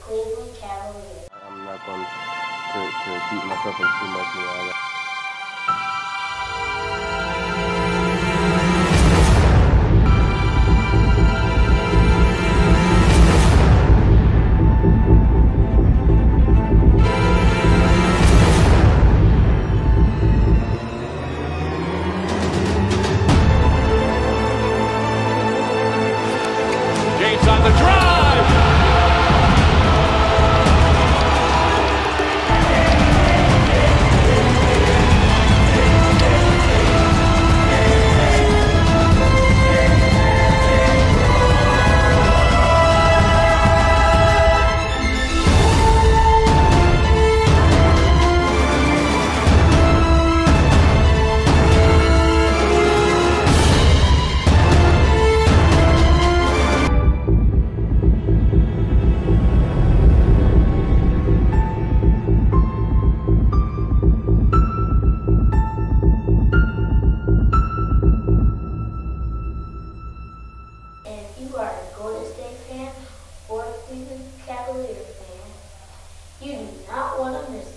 Cleveland Cavaliers. I'm not going to beat myself up too much, you know. James on the drive. And if you are a Golden State fan or a Cleveland Cavalier fan, you do not want to miss it.